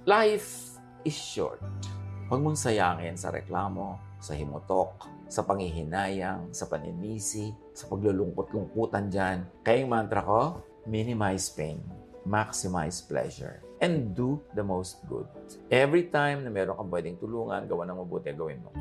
Life is short. Huwag mong sayangin sa reklamo, sa himutok, sa panghihinayang, sa paninisi, sa paglulungkot-lungkutan dyan. Kaya yung mantra ko, minimize pain, maximize pleasure, and do the most good. Every time na meron kang pwedeng tulungan, gawa ng mabuti, gawin mo.